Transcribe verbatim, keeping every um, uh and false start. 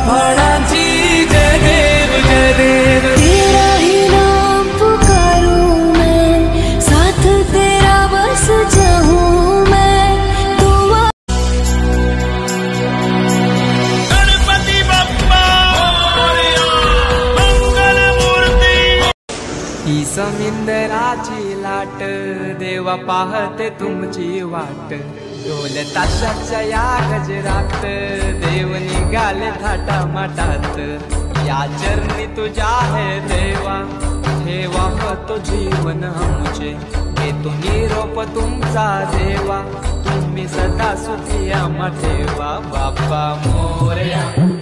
भाणाजी जय देव जय देव। तेरा ही नाम पुकारूं मैं, साथ तेरा बस जाऊं मैं। दुआ गणपति बप्पा मोरया, मंगल मूर्ती। ही समिंदराची लाट, देवा पाहते तुमची वाट। ढोल ताशाच्या या गजरात, देव निघाले थाटा माटात। या चरणी तुझ्या है देवा, ठेवा तो जीवन आमचे। घेतो निरोप तुमचा देवा, तुम्ही सदा सुखी आम्हा ठेवा। बाप्पा मोरया।